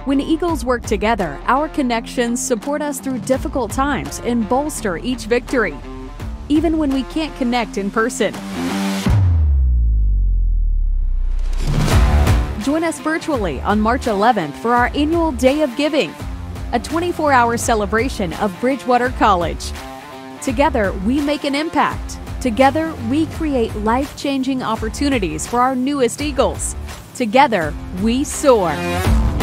When Eagles work together, our connections support us through difficult times and bolster each victory, even when we can't connect in person. Join us virtually on March 11th for our annual Day of Giving, a 24-hour celebration of Bridgewater College. Together, we make an impact. Together, we create life-changing opportunities for our newest Eagles. Together, we soar.